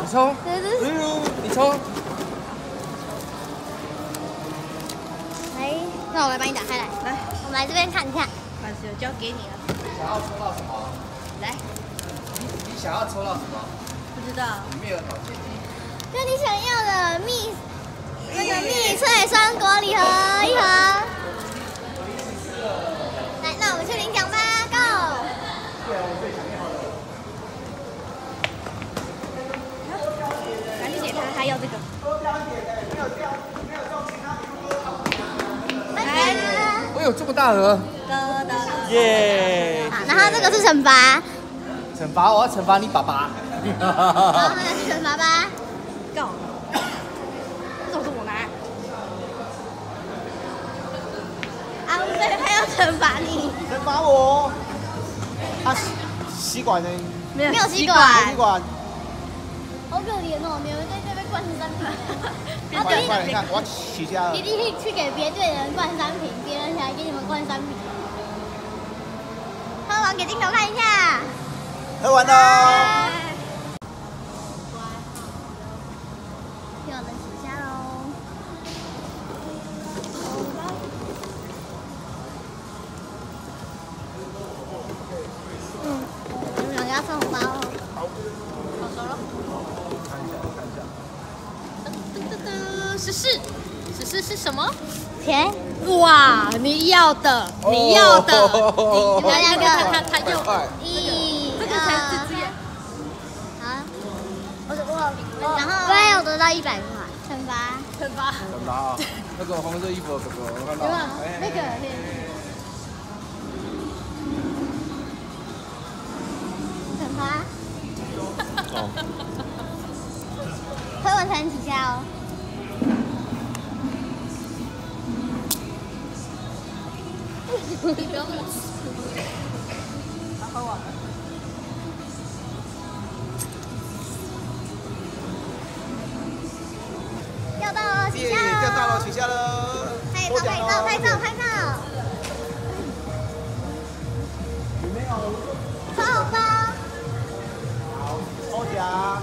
抽，你抽。 来，那我来帮你打开来。来，我们来这边看一下。 把球交给你了。 想要抽到什么？ 来， 你想要抽到什么？ 不知道。 里面有条件。 就你想要的那个蜜脆双果礼盒一盒。来，那我们去领奖吧 ，Go！ 赶紧给他，他要这个。 我有这么大盒。耶！ 然后这个是惩罚。 惩罚，我要惩罚你爸爸。 好，那去惩罚吧。 够。这种是我拿。 啊，对，他要惩罚你。 惩罚我。啊，吸管呢？ 没有吸管。 吸管。 好可怜哦，你们在这边灌3瓶。 快，你看，我要取下了。 弟弟去给别队的人灌3瓶，别人才给你们灌3瓶。喝完给镜头看一下。 喝完喽。 给我们洗下喽。你们两个要送红包哦。 好收了。 看一下。 14是什么？ 钱。 哇，你要的，你要的， 你们两个， 他就 1、 这个才是直接。 好，然后我也有得到100块，惩罚。 惩罚啊！那个红色衣服的哥哥，我看到。 有没有？那个。惩罚。 哦。 喝完才能起下哦。 你不要那么吃。喝完了。 要到了，起下喽！ 要到了，起下了。 拍照！ 里面有抽红包。 好，抽奖。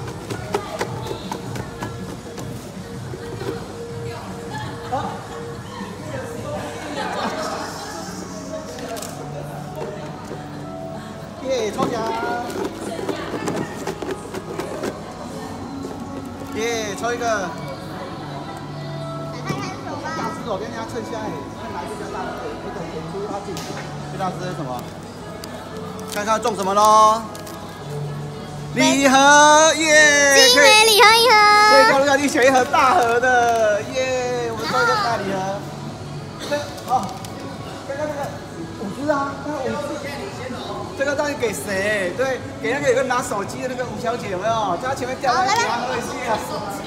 耶，抽奖！耶，抽一个。 来看看是什么吧。 大只手跟人家称下来，看哪一个比较大的，那个点出他自己最大只是什么？看看中什么喽？礼盒耶！ 精美礼盒1盒。 可以告诉小弟选一盒大盒的耶！我们抽一个大礼盒。这哦，刚刚那个5只啊，刚刚5只。这个到底给谁？对，给那个有个拿手机的那个吴小姐有没有？在她前面掉下来，给她喝一下。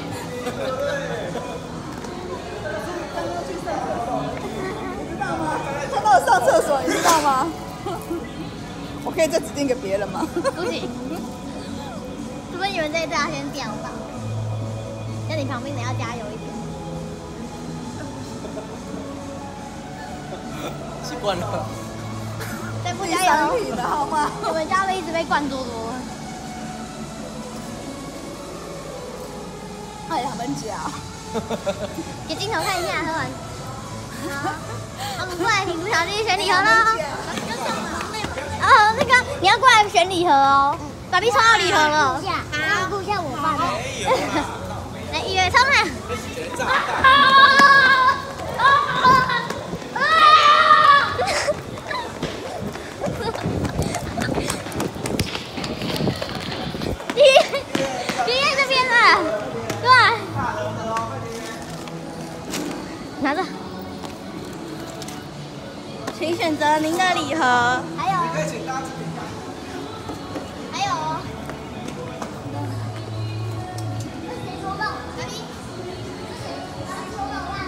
他帮我上厕所，你知道吗？我可以再指定给别人吗？ 不行。除非你们这一次要先掉吧。那你旁边的要加油一点。 习惯了。 再不加油， 的好吗？ 我们家会一直被灌多多。 哎呀，门夹。 给镜头看一下，喝完。好，我们过来请朱小弟选礼盒喽。哦，那个你要过来选礼盒哦。爸比抽到礼盒了。好，顾一下我爸的。来，1月冲啊！这边了，对，拿着。 请选择您的礼盒。 还有， 可以请大家还有哦。这谁抽到？哪里？这谁？哪里抽到啦？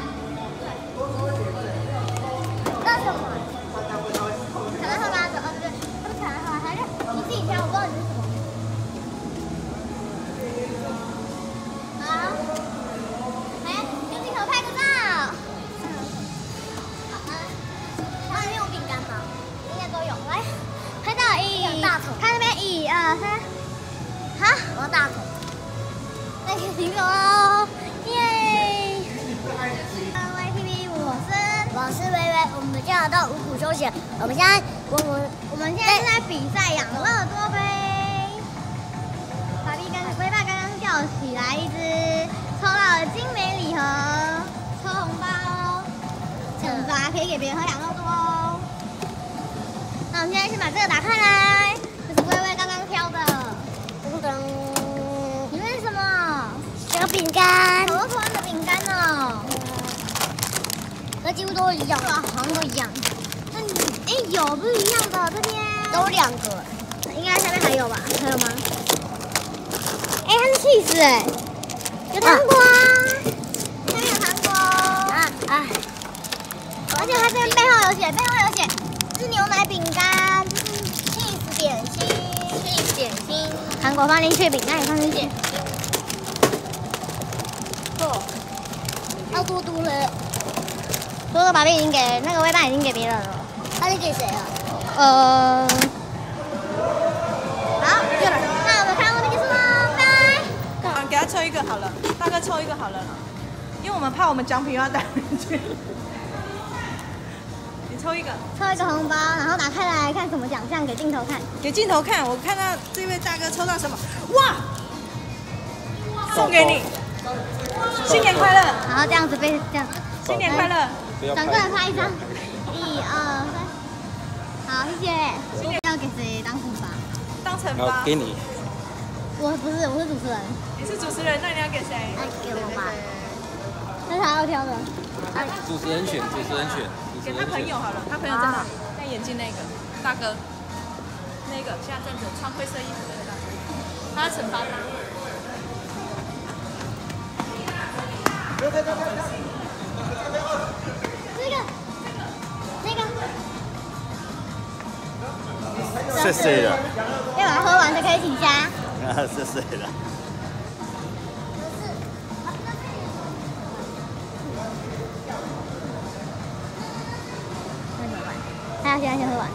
那什么？卡拉赫拉的，哦对，他是卡拉赫拉，还是你自己挑，我不知道你是什么。好，来，跟镜头拍个照。它里面有饼干吗？应该都有。来，拍到1、 停手喽！耶！YTV， 我是薇薇，我们现在到五谷休闲。我们现在是在比赛养乐多杯。爸比跟威爸刚刚吊起来一只，抽到了精美礼盒，抽红包，惩罚可以给别人喝养乐多哦。那我们现在先把这个打开来，这是薇薇刚刚挑的。里面是什么？小饼干，好多图案的饼干哦。那几乎都一样，好像都一样。那有不一样的，这边都2个，应该下面还有吧？还有吗？它是cheese哎，有糖果啊，下面有糖果而且它这边背后有写，是牛奶饼干，这是cheese点心，糖果放进去，饼干也放进去。要多了。多多宝贝已经给那个微爸已经给别人了，他是给谁了？好，对了，那我们看我们结束喽，拜拜。 给他抽一个好了，大哥抽一个好了啦，因为我们怕我们奖品要带回去。你抽一个红包，然后打开来看什么奖项，给镜头看。 给镜头看，我看到这位大哥抽到什么？哇！送给你，新年快乐！ 然后这样子被这样， 新年快乐！ 转过来拍一张，1、2、3，好，谢谢。要给谁当惩罚？ 当惩罚？ 给你。 我不是，我是主持人。 你是主持人，那你要给谁？ 那给我吧。那是他要挑的。 主持人选。 给他朋友好了，他朋友在哪里？戴眼镜那个大哥，那个现在站着穿灰色衣服的大哥，他要惩罚他。 谢谢了。 要把它喝完才可以请假。 谢谢了。 他要先喝完。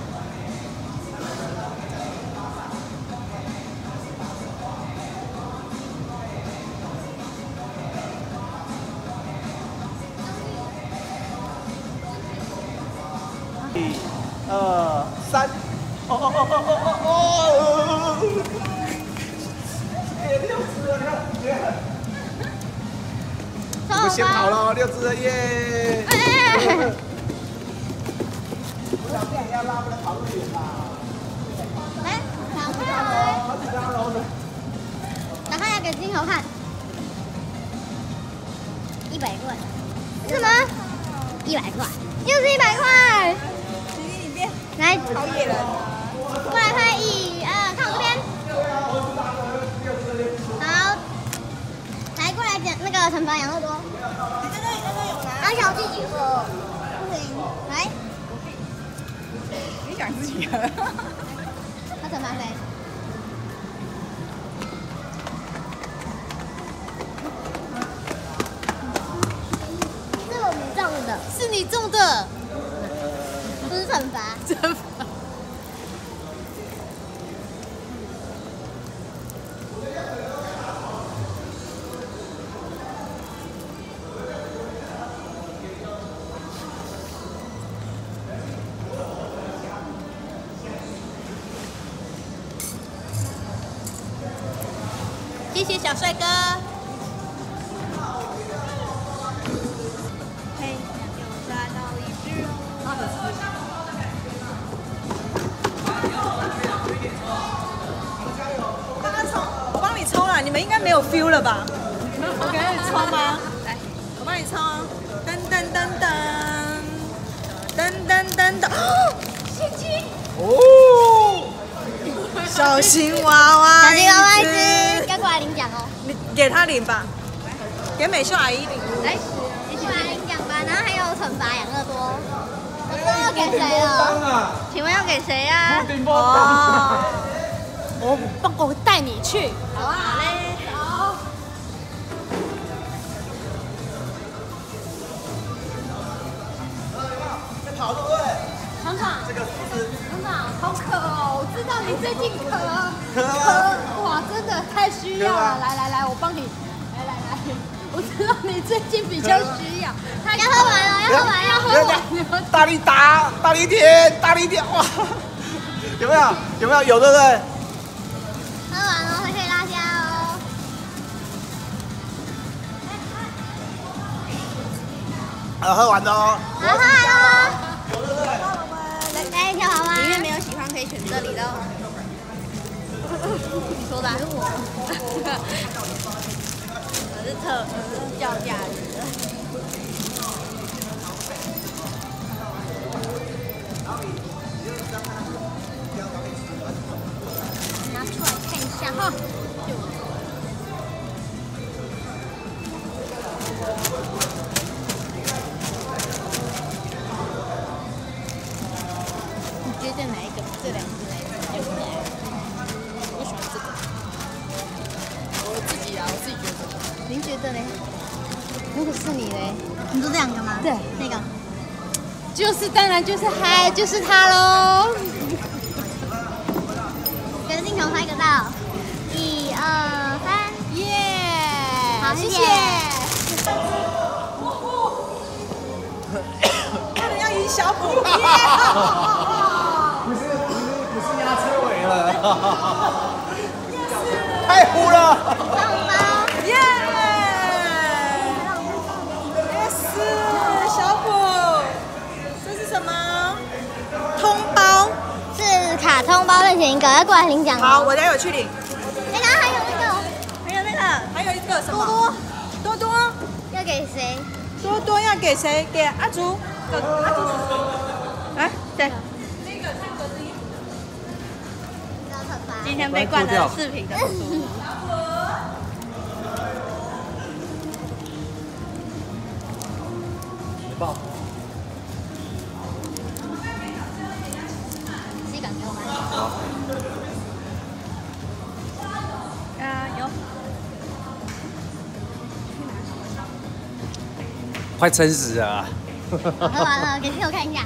1、2、3。给6只了，你看。不先跑了，6只了耶！我想变要拉不能跑那么远吧？ 打开来给镜头看。100块。什么？100块，又是100块。 你变来， 好野人。 过来拍1、2，看我这边。好，来过来捡那个惩罚养乐多。 你在这里有拿。 好想自己喝，不行。来， 你想自己喝？ 他惩罚谁？是我们中的， 是你中的， 不是惩罚。 惩罚。谢谢小帅哥。嘿，抓到一只我帮你抽了，你们应该没有 feel 了吧？我给你抽吗？来，我帮你抽。噔噔噔噔，哦，现金！哦，小型娃娃一只， 要过来领奖哦。 你给他领吧，给美秀阿姨领。 来，一起来领奖吧。然后还有惩罚养乐多，不知道要给谁了？请问要给谁呀？ 我带你去。 好啊，好嘞。好。 在跑对不对？ 厂长， 这个是厂长好渴哦，我知道你最近渴。 渴吗？ 哇，真的太需要了。来，我帮你我知道你最近比较需要。 要喝完了，要喝完，要喝完。 大力打，大力舔，大力舔，哇！有没有？有没有？有对不对？ 喝完了可以拉下哦。 喝完了哦。 好，喝完了。 有对不对？ 来一条好吗？ 里面没有喜欢可以选这里的。你说的还是我？我是叫价的。 拿出来看一下哈。 你觉得哪一个？这两只哪一只比较可爱？我喜欢这个。我自己觉得。您觉得呢？如果是你嘞？ 你说这两个吗？ 对， 那个。 当然就是嗨，就是它喽。 跟镜头拍个照，1、2、3， 耶！ 好，谢谢。 他们要赢小虎。 不是压车尾了，太糊了。 红包。 耶！小虎，这是什么？通包。 是卡通包类型一个，要过来领奖。 好，我待会去领。 哎，然后还有那个， 还有一个什么？多多要给谁？ 多多要给谁？给阿竹。阿竹。啊，对。今天被灌了视频的书。 报。 吸管给我吗？ 好。 有。 快撑死了。 喝完了，给镜头看一下。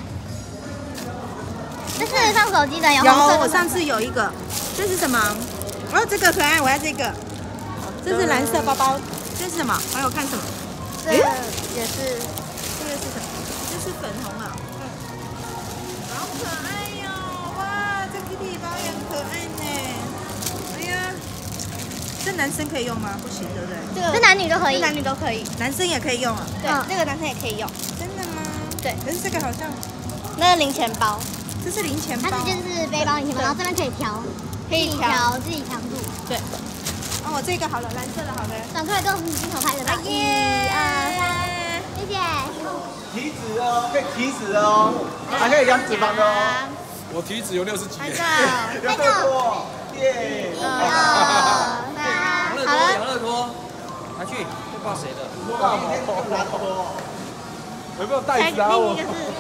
这是放手机的，有有， 红色的。 我上次有一个，这是什么？哦，这个可爱，我要这个。这是蓝色包包，这是什么？还有看什么？ 这也是。 这个是什么？这是粉红啊。好可爱哟！哇，这 Kitty 包也很可爱呢。哎呀，这男生可以用吗？不行，对不对？ 这男女都可以。 男女都可以，男生也可以用啊。 对， 那个男生也可以用。真的吗？ 对。 可是这个好像， 那个零钱包。 这是零钱包。 它就是背包零钱包，然后这边可以调，自己强度。 对。哦，我这个好了，蓝色的好了。 转出来跟我们镜头拍的吧。1、2、3，谢谢。 体脂哦，可以体脂哦，还可以量脂肪的哦。 我体脂有60几。 拍照。 有这么多，耶！1、2、3， 好了。养乐多，拿去，会报谁的？ 拿多。有没有袋子啊？ 另一个是。